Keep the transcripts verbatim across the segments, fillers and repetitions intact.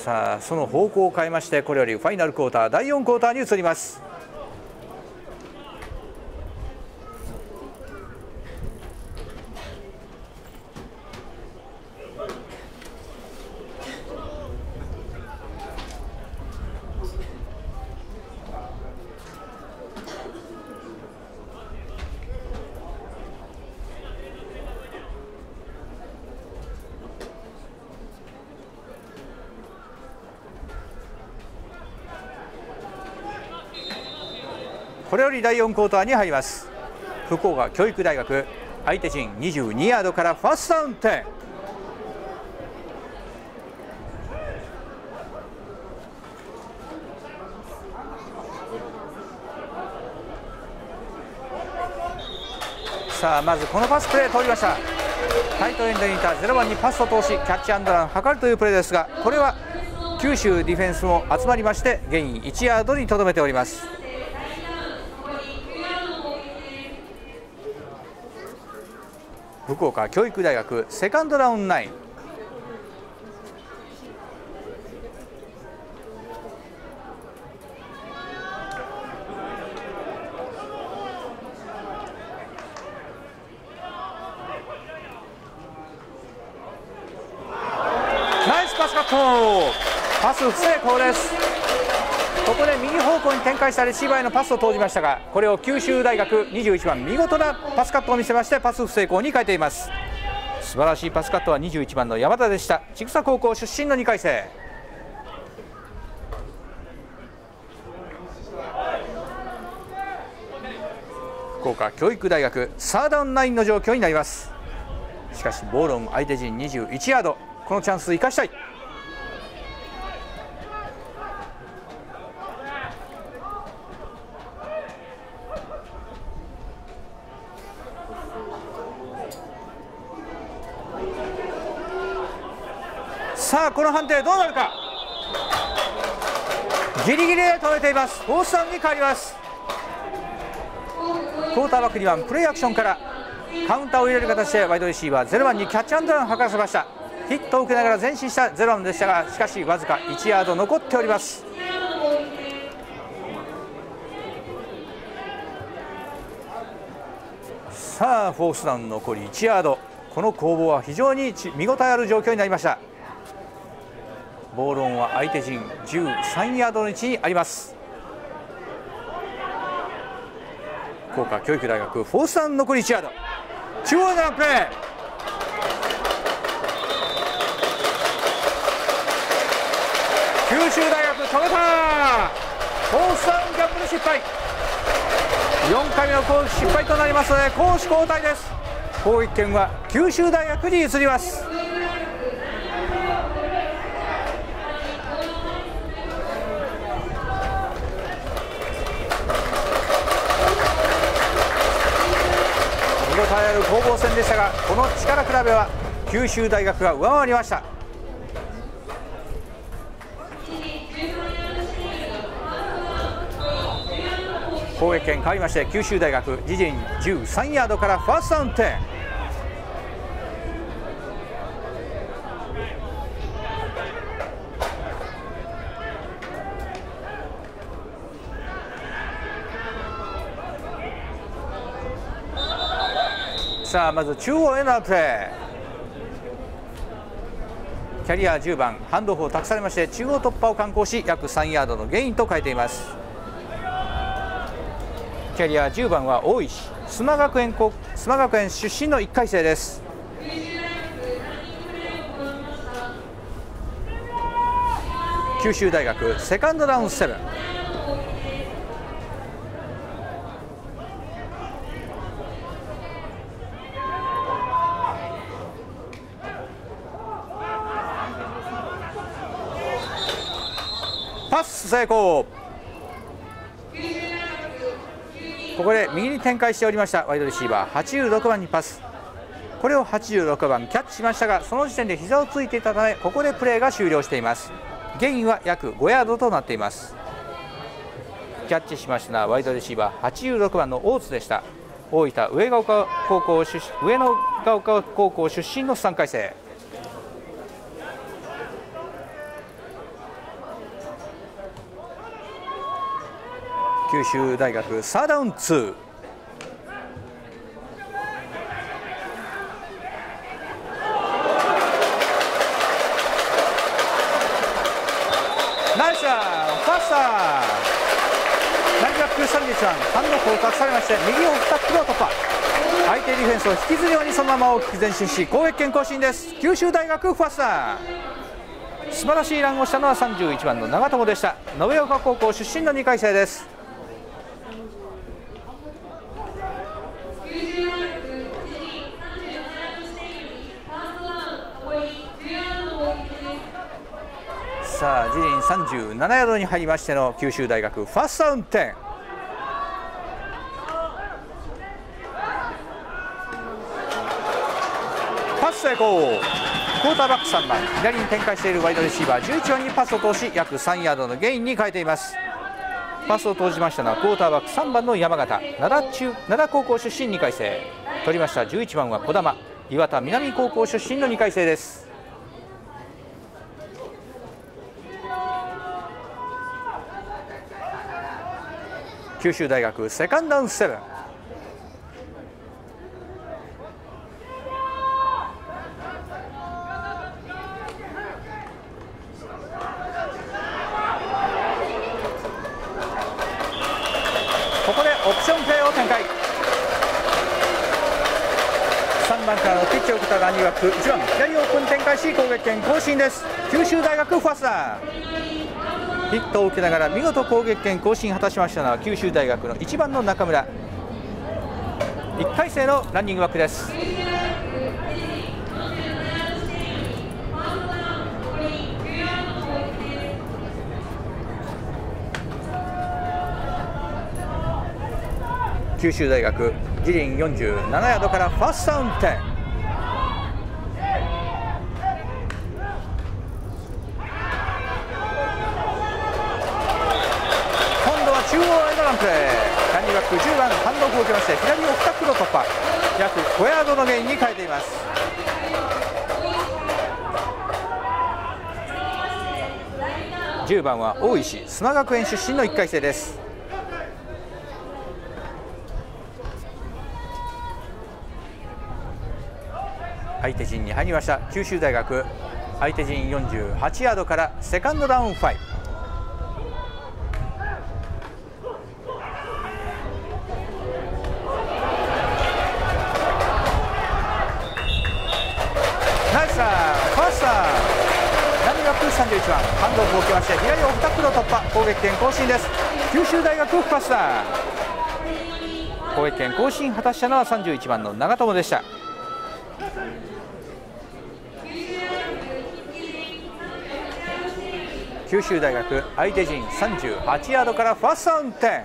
さあその方向を変えまして、これよりファイナルクォーターだいよんクォーターに移ります。これよりだいよんクォーターに入ります。福岡教育大学、相手陣にじゅうにヤードからファーストダウンじゅう。さあまずこのパスプレー通りました。タイトエンドにいたゼロばんにパスを通しキャッチアンドランを図るというプレーですが、これは九州ディフェンスも集まりましてゲインいちヤードにとどめております。福岡教育大学セカンドダウンナイン。ナイスパスカット、パス不成功です。ここで右方向に展開したレシーバーへのパスを投じましたが、これを九州大学にじゅういちばん見事なパスカットを見せましてパス不成功に変えています。素晴らしいパスカットはにじゅういちばんの山田でした。千種高校出身のにかい生。福岡教育大学サードダウンナインの状況になります。しかしボールオン相手陣にじゅういちヤード、このチャンス生かしたい。さあこの判定どうなるか。ギリギリで止めています。フォースダウンに変わります。クォーターバックにばんプレーアクションからカウンターを入れる形でワイドレシーバーゼロばんにキャッチアンドランを図らせました。ヒットを受けながら前進したゼロばんでしたが、しかしわずかいちヤード残っております。さあフォースダウン残りいちヤード、この攻防は非常に見応えある状況になりました。ボールオンは相手陣じゅうさんヤードの位置にあります。福岡教育大学フォースダウン残りいちヤード、中央でのプレー。九州大学止めた。フォースダウンギャップで失敗。よんかいめの攻撃失敗となりますので攻守交代です。攻撃権は九州大学に移ります。見応えある攻防戦でしたが、この力比べは九州大学が上回りました。攻撃権変わりまして九州大学自陣じゅうさんヤードからファーストダウンじゅう。さあまず中央へのプレー。キャリアじゅうばんハンドオフを託されまして中央突破を敢行し約さんヤードのゲインと変えています。キャリアじゅうばんは大石、須磨学園高須磨学園出身のいっかい生です。九州大学セカンドダウンなな。パス成功。ここで右に展開しておりましたワイドレシーバーはちじゅうろくばんにパス、これをはちじゅうろくばんキャッチしましたが、その時点で膝をついていたためここでプレーが終了しています。ゲインは約ごヤードとなっています。キャッチしましたのはワイドレシーバーはちじゅうろくばんの大津でした。大分上ヶ丘高校出上野ヶ丘高校出身のさんかい生。 九州大学サーダウンツー。ナイスランファースター。ナイスバックさんじゅういちばんハンド交錯されまして右をタックルを突破。相手ディフェンスを引きずるようにそのまま大きく前進し攻撃権更新です。九州大学ファースター。素晴らしいランをしたのはさんじゅういちばんの長友でした。延岡高校出身のにかい生です。さあ自陣さんじゅうななヤードに入りましての九州大学ファーストダウンテン。パス成功。クォーターバックさんばん左に展開しているワイドレシーバーじゅういちばんにパスを通し約さんヤードのゲインに変えています。パスを投じましたのはクォーターバックさんばんの山形、奈良中奈良高校出身にかい生。取りましたじゅういちばんは児玉、岩田南高校出身のにかい生です。九州大学セカンドダウンセブン。ここでオプションプレーを展開。さんばんからのピッチを受けたランニングバックいちばん左オープン展開し攻撃権更新です。九州大学ファースター。ヒットを受けながら見事攻撃権更新果たしましたのは九州大学のいちばんの中村。いっかい生のランニングバックです。九州大学自陣よんじゅうななヤードからファーストダウンテン。今度は中央エンドランプレー。ランニングバックじゅうばんハンドオフを受けまして左オフタックルを突破。約ごヤードのゲインに変えています。じゅうばんは大石、須磨学園出身のいっかい生です。相手陣に入りました九州大学。相手陣よんじゅうはちヤードからセカンドダウンご。ナイスランファースター。ランニングバックさんじゅういちばんハンドオフを受けまして左オフタックルを突破。攻撃権更新です。九州大学ファースター。攻撃権更新果たしたのはさんじゅういちばんの長友でした。九州大学相手陣さんじゅうはちヤードからファーストダウンテン。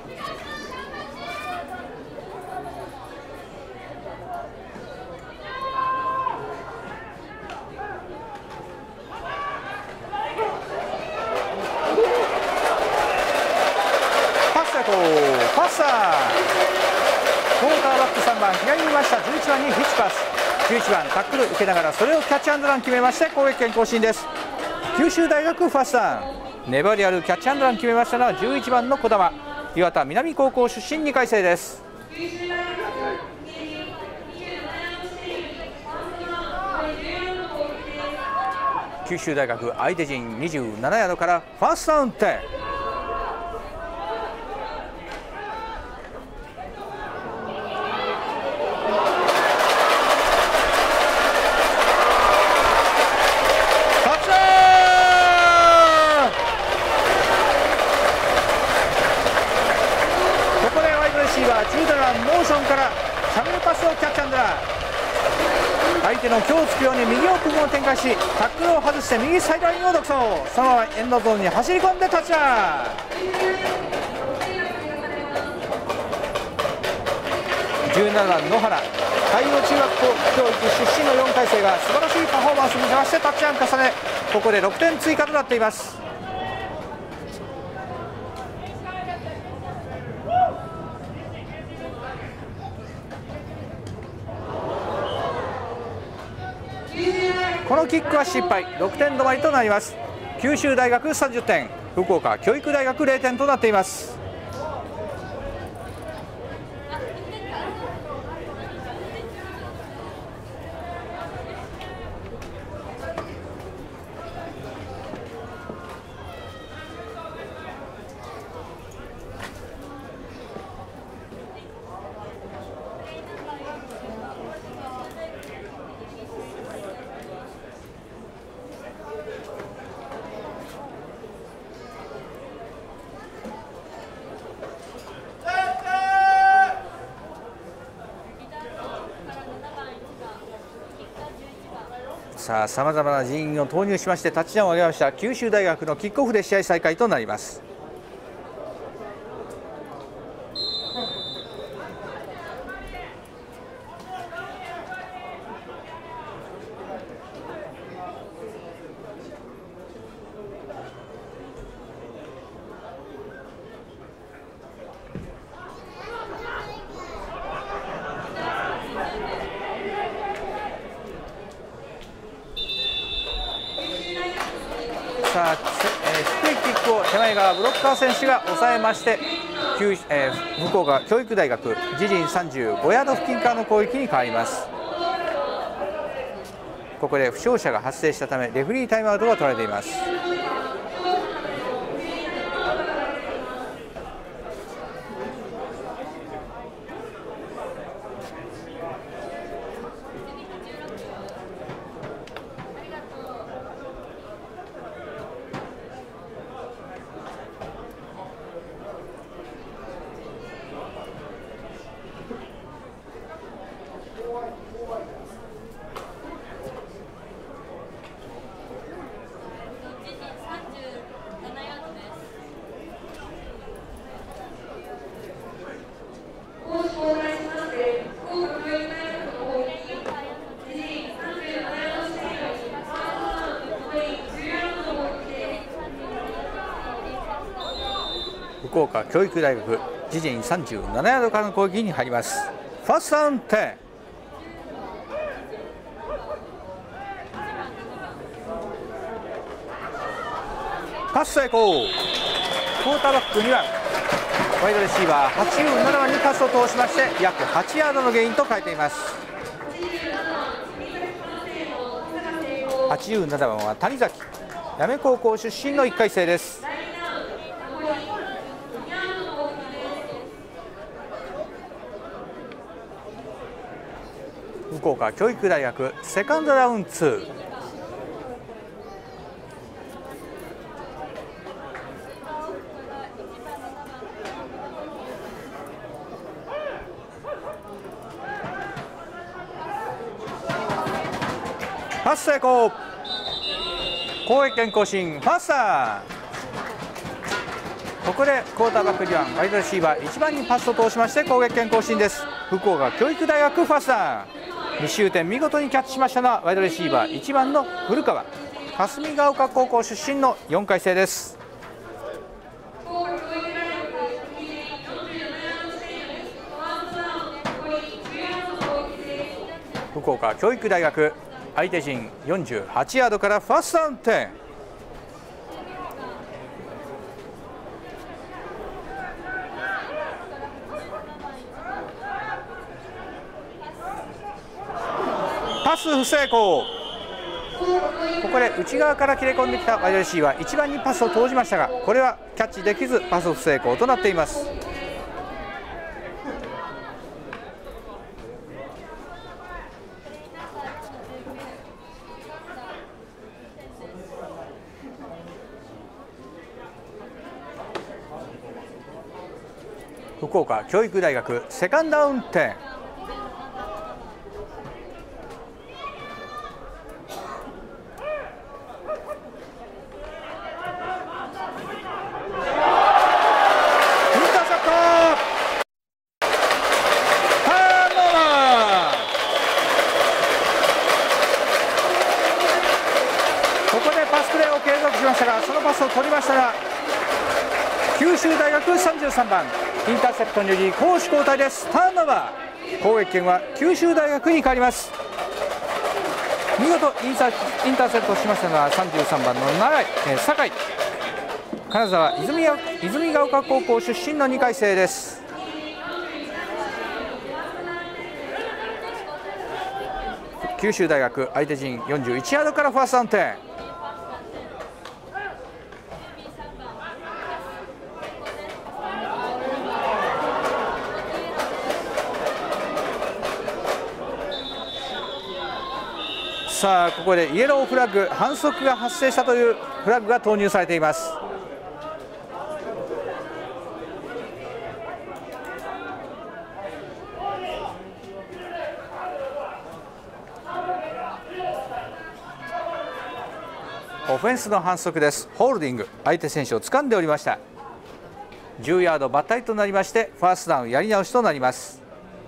パス成功。パスター。クォーターバックさんばん左にいましたじゅういちばんにヒッチパス。じゅういちばんタックル受けながらそれをキャッチアンドラン決めまして攻撃権更新です。九州大学ファーストダウン。粘りあるキャッチアンドラン決めましたのはじゅういちばんの児玉、岩田南高校出身にかい生です。九州大学相手陣にじゅうななヤードからファーストダウンテン。相手の強をつくように右奥分を展開しタックルを外して右サイドラインを独走。そのままエンドゾーンに走り込んでタッチダウン。じゅうななばん野原、海洋中学校教育出身のよんかい生が素晴らしいパフォーマンスに見せましてタッチダウン重ね、ここでろくてん追加となっています。このキックは失敗、ろくてん止まりとなります。九州大学さんじゅってん、福岡教育大学れいてんとなっています。 さあ、さまざまな人員を投入しましてタッチダウンを上げました九州大学のキックオフで試合再開となります。さあ、えー、低いキックを手前側ブロッカー選手が抑えまして、えー、福岡教育大学自陣さんじゅうごヤード付近からの攻撃に変わります。ここで負傷者が発生したためレフェリータイムアウトが取られています。福岡教育大学自陣さんじゅうななヤードからの攻撃に入ります。ファーストダウンテン、パス成功。クォーターバックにばんワイドレシーバーはちじゅうななばんにパスを通しまして約はちヤードのゲインと変えています。はちじゅうななばんは谷崎、八女高校出身のいっかい生です。福岡教育大学セカンドダウンツー、パス成功。攻撃権更新、ファースター。ここでクォーターバックにばんワイドレシーバーいちばんにパスを通しまして攻撃権更新です。福岡教育大学ファースター、に周点見事にキャッチしましたのはワイドレシーバーいちばんの古川、霞ヶ丘高校出身のよんかい生です。福岡教育大学相手陣よんじゅうはちヤードからファーストダウンテン、パス不成功。ここで内側から切れ込んできたワイドレシーバーいちばんにパスを投じましたが、これはキャッチできずパス不成功となっています。福岡教育大学セカンドダウンテン、そのパスを取りましたが九州大学さんじゅうさんばんインターセプトにより攻守交代です。ターンオーバー、攻撃権は九州大学に変わります。見事インターセプトしましたのはさんじゅうさんばんの永井、えー、酒井、金沢泉や泉ヶ丘高校出身のにかい生です。九州大学相手陣よんじゅういちヤードからファーストダウンテン、さあここでイエローフラッグ、反則が発生したというフラッグが投入されています。 オフェンスの反則です。ホールディング、相手選手を掴んでおりました。じゅうヤードバッタリとなりまして、ファーストダウンやり直しとなります。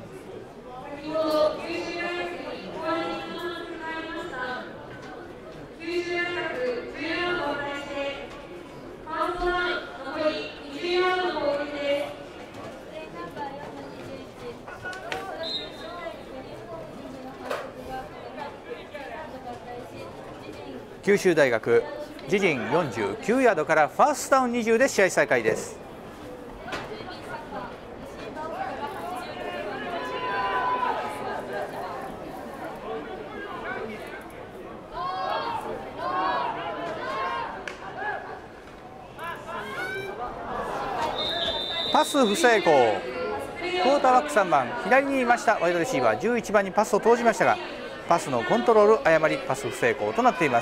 九州大学、自陣よんじゅうきゅうヤードからファーストダウンにじゅうで試合再開です。パス不成功。クォーターバックさんばん、左にいましたワイドレシーバーじゅういちばんにパスを投じましたが、パスのコントロール誤り、パス不成功となっています。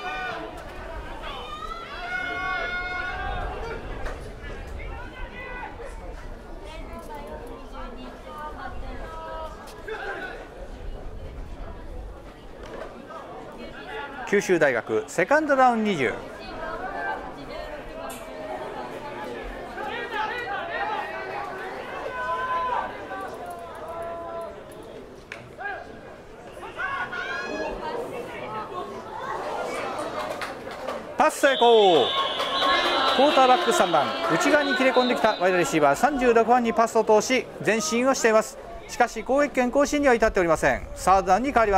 九州大学、セカンドダウンにじゅう。パス成功。クォーターバックさんばん、内側に切れ込んできたワイドレシーバーさんじゅうろくばんにパスを通し前進をしています。しかし攻撃権更新には至っておりません。サードダウンに変わります。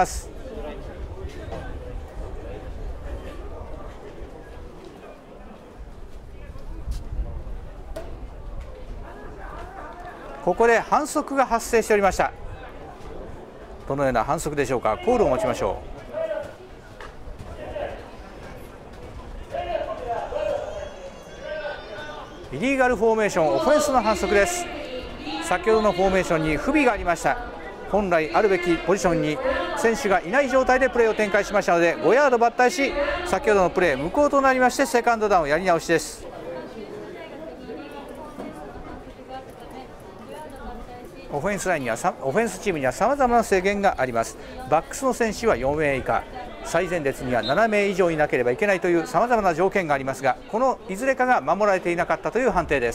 ここで反則が発生しておりました。どのような反則でしょうか。コールを持ちましょう。イリーガルフォーメーション、オフェンスの反則です。先ほどのフォーメーションに不備がありました。本来あるべきポジションに選手がいない状態でプレーを展開しましたので、ごヤード抜体し、先ほどのプレー無効となりまして、セカンドダウンやり直しです。オフェンスラインにはオフェンスチームにはさまざまな制限があります。バックスの選手はよんめい以下、最前列にはななめい以上いなければいけないというさまざまな条件がありますが、このいずれかが守られていなかったという判定です。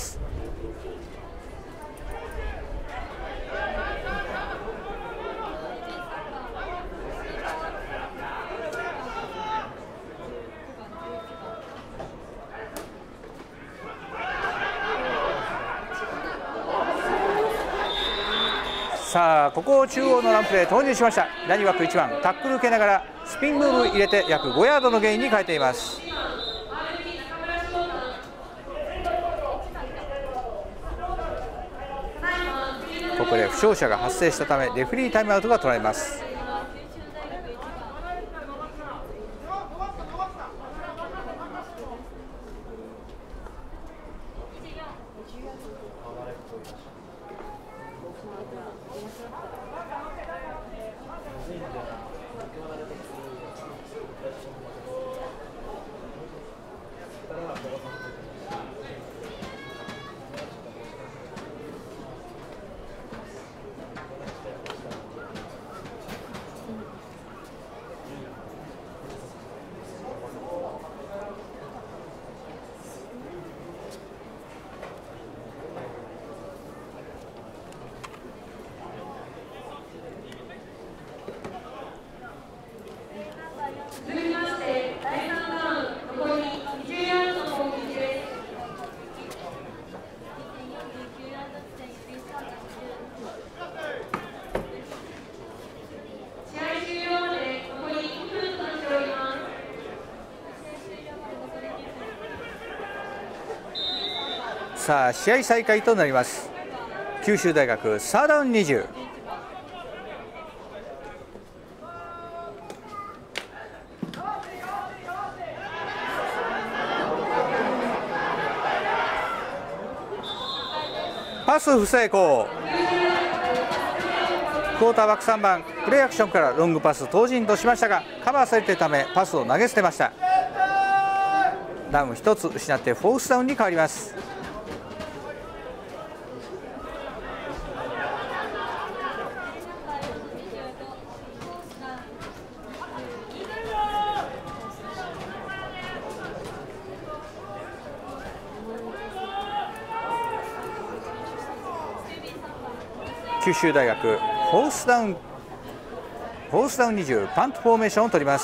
さあ、ここを中央のランプで投入しました。ラニ枠いちばん、タックル受けながらスピンムーブ入れて約ごヤードのゲインに変えています。ここで負傷者が発生したためレフェリータイムアウトが取られます。さあ、試合再開となります。九州大学、サードダウンにじゅう。パス不成功。クォーターバックさんばん、プレーアクションからロングパス投進としましたが、カバーされているためパスを投げ捨てました。ダウンひとつ失ってフォースダウンに変わります。 九州大学フォースダウンフォースダウンにじゅうパントフォーメーションを取ります。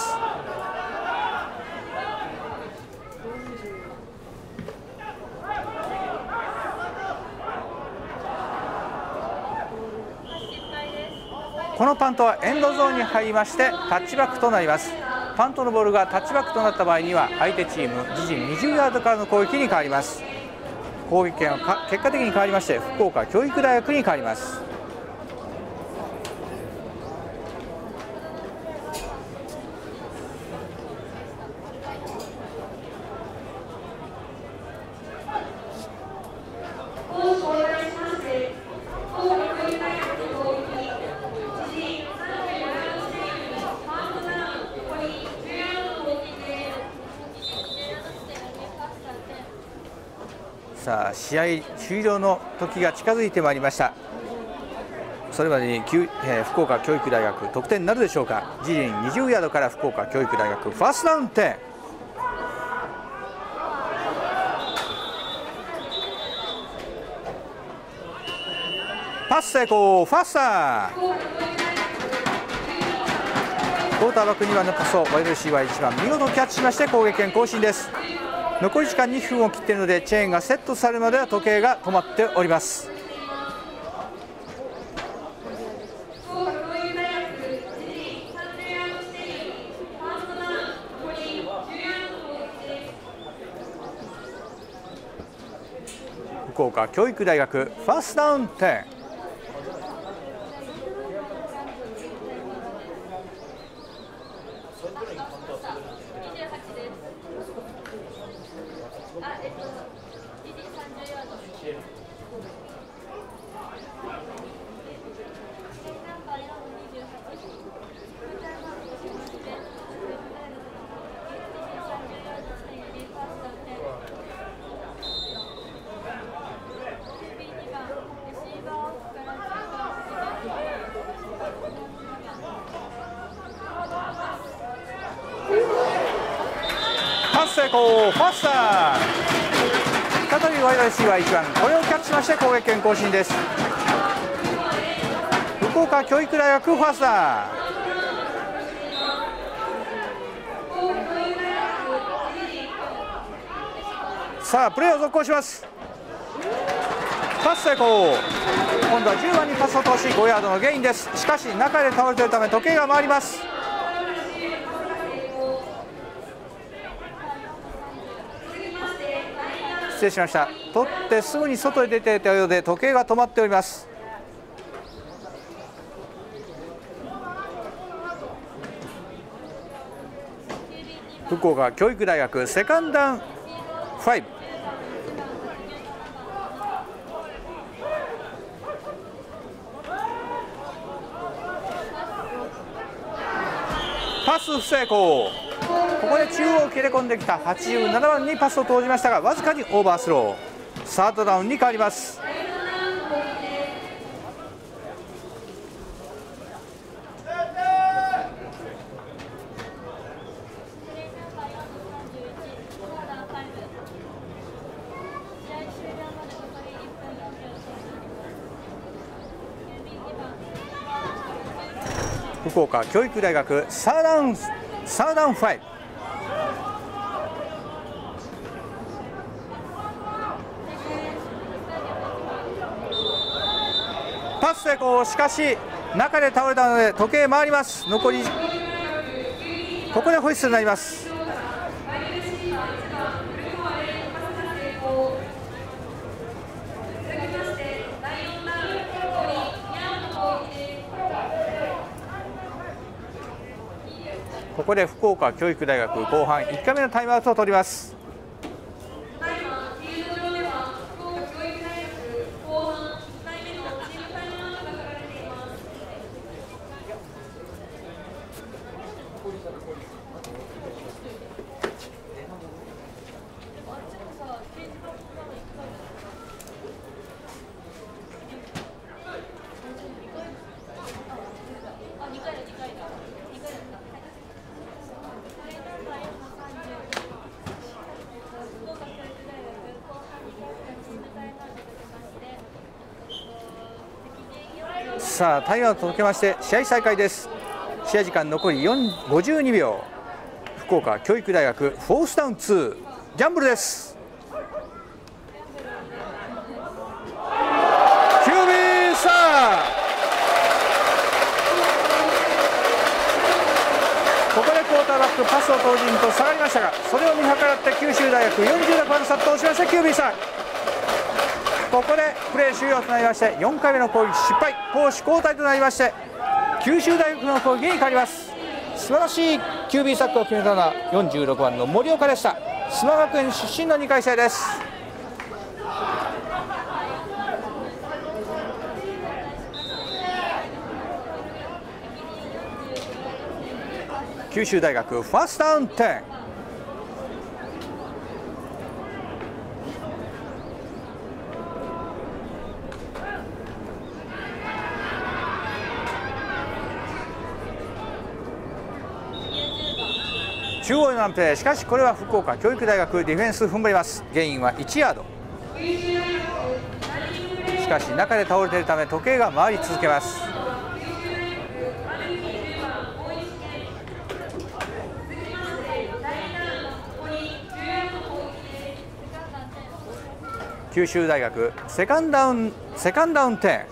このパントはエンドゾーンに入りましてタッチバックとなります。パントのボールがタッチバックとなった場合には相手チーム自陣にじゅうヤードからの攻撃に変わります。攻撃権は結果的に変わりまして福岡教育大学に変わります。さあ試合終了の時が近づいてまいりました。それまでに、えー、福岡教育大学得点になるでしょうか。自陣にじゅうヤードから福岡教育大学ファーストダウン点。パス成功ファースター。クォーターバックにばんのパスをワイドレシーバーいちばん見事キャッチしまして攻撃権更新です。残り時間にふんを切っているのでチェーンがセットされるまでは時計が止まっております。福岡教育大学ファーストダウン点。パス成功ファースター。再びワイドレシーバーいちばんこれをキャッチしまして攻撃権更新です。福岡教育大学ファースター。さあプレーを続行します。パス成功。今度はじゅうばんにパスを通しごヤードのゲインです。しかし中で倒れているため時計が回ります。失礼しました。取ってすぐに外へ出ていたようで時計が止まっております。福岡教育大学セカンドダウンファイブ。パス不成功。ここで中央を切れ込んできたはちじゅうななばんにパスを投じましたがわずかにオーバースロー。サードダウンに変わります。福岡教育大学サードダウンサードダウンファイブ。パス成功。しかし中で倒れたので時計回ります。残りここでホイッスルになります。ここで福岡教育大学後半いっかいめのタイムアウトを取ります。 さあタイムアウトを届けまして試合再開です。試合時間残りごじゅうにびょう。福岡教育大学フォースダウンツーギャンブルです。キュービーサー、ここでクォーターバックパスを投じんと下がりましたが、それを見計らって九州大学よんじゅうだくまで殺到しました。キュービーサー、ここでプレー終了となりまして、よんかいめの攻撃失敗、攻守交代となりまして、九州大学の攻撃に変わります。素晴らしい キュービー サックを決めたのはよんじゅうろくばんの森岡でした。須磨学園出身のにかい生です。九州大学ファーストダウンじゅう。中央のランプレー、しかしこれは福岡教育大学ディフェンス踏ん張ります。ゲインはいちヤード。しかし中で倒れているため時計が回り続けます。九州大学セカンドダウンセカンドダウンじゅう。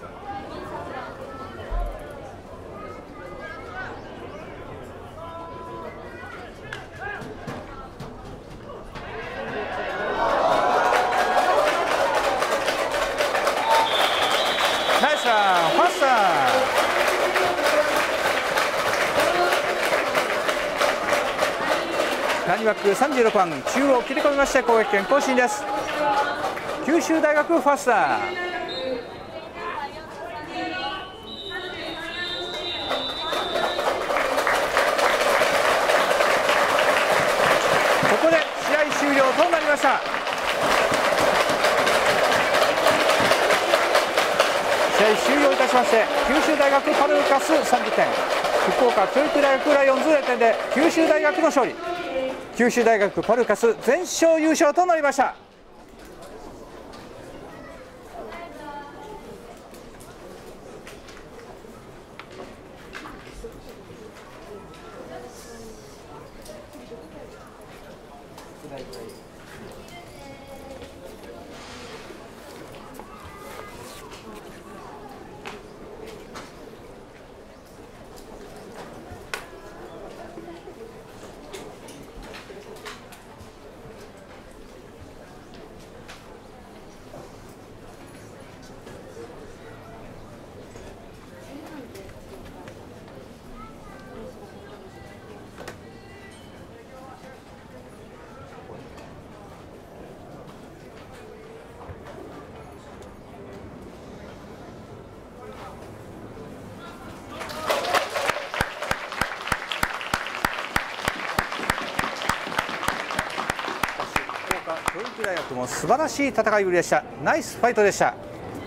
ナイスランファースター。ランニバックさんじゅうろくばん中央切り込みまして攻撃権更新です。九州大学ファースター。ここで試合終了となりました。試合終了いたしまして、九州大学パルカスさんじゅってん、福岡教育大学ライオンズゼロてんで九州大学の勝利。九州大学パルカス全勝優勝となりました。教育大学も素晴らしい戦いぶりでした。ナイスファイトでした。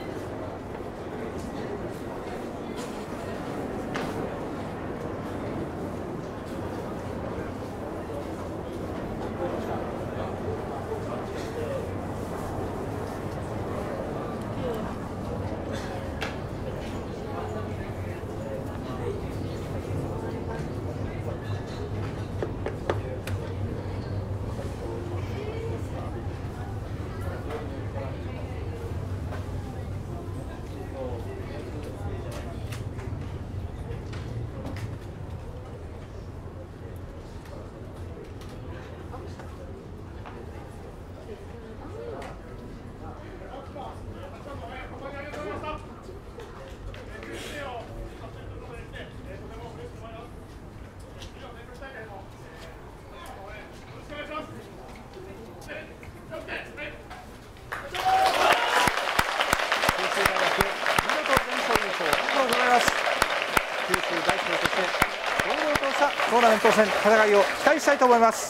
トーナメント戦戦いを期待したいと思います。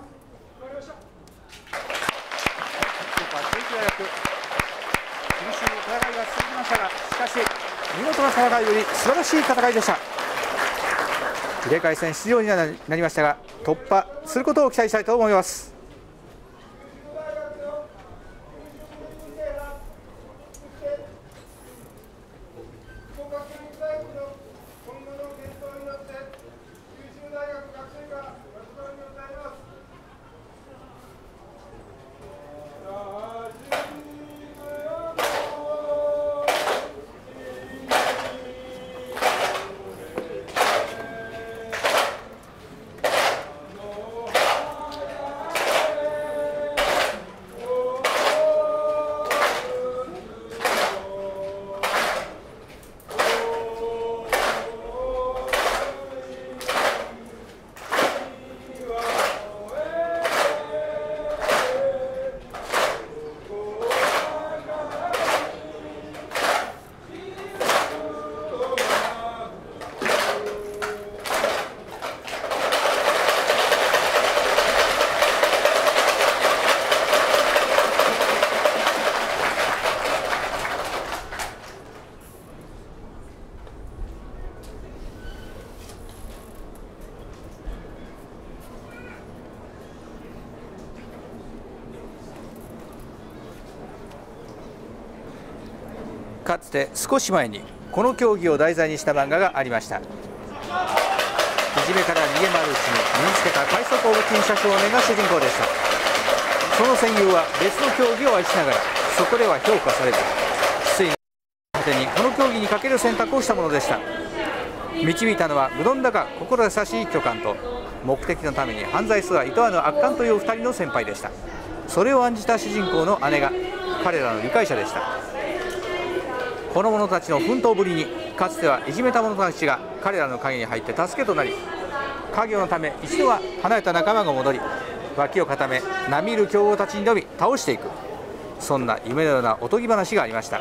九州ましたが、しかし見事な戦いより素晴らしい戦いでした。入れ替え戦出場になりましたが、突破することを期待したいと思います。かつて少し前にこの競技を題材にした漫画がありました。いじめから逃げ回るうちに身につけた快速オブティン車少年が主人公でした。その戦友は別の競技を愛しながら、そこでは評価されず、失意の果てにこの競技にかける選択をしたものでした。導いたのは無論だが心優しい巨漢と、目的のために犯罪すらいとわぬ悪漢というふたりの先輩でした。それを案じた主人公の姉が彼らの理解者でした。この者たちの奮闘ぶりに、かつてはいじめた者たちが彼らの影に入って助けとなり、家業のため一度は離れた仲間が戻り、脇を固め並みいる強豪たちに挑み倒していく、そんな夢のようなおとぎ話がありました。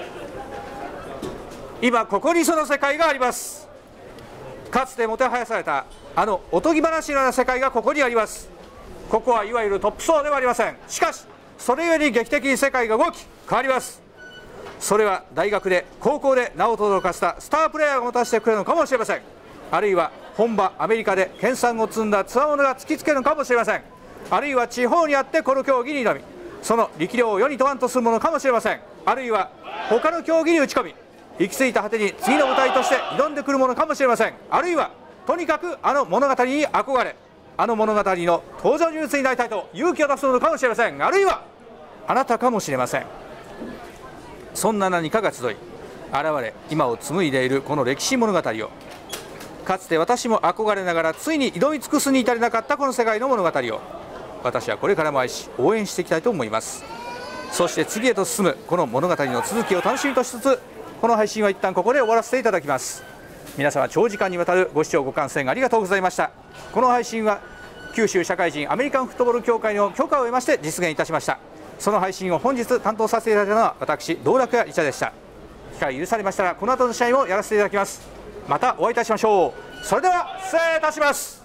今ここにその世界があります。かつてもてはやされたあのおとぎ話のような世界がここにあります。ここはいわゆるトップ層ではありません。しかしそれより劇的に世界が動き変わります。それは大学で高校で名を轟かせたスタープレーヤーがもたらしてくれるのかもしれません。あるいは本場アメリカで研鑽を積んだつわものが突きつけるのかもしれません。あるいは地方にあってこの競技に挑み、その力量を世に問わんとするものかもしれません。あるいは他の競技に打ち込み、行き着いた果てに次の舞台として挑んでくるものかもしれません。あるいはとにかくあの物語に憧れ、あの物語の登場人物になりたいと勇気を出すのかもしれません。あるいはあなたかもしれません。そんな何かが集い現れ、今を紡いでいるこの歴史物語を、かつて私も憧れながらついに挑み尽くすに至れなかったこの世界の物語を、私はこれからも愛し応援していきたいと思います。そして次へと進むこの物語の続きを楽しみとしつつ、この配信は一旦ここで終わらせていただきます。皆様長時間にわたるご視聴ご観戦ありがとうございました。この配信は九州社会人アメリカンフットボール協会の許可を得まして実現いたしました。その配信を本日担当させていただいたのは私、道楽屋リチャでした。機会許されましたらこの後の試合もやらせていただきます。またお会いいたしましょう。それでは失礼いたします。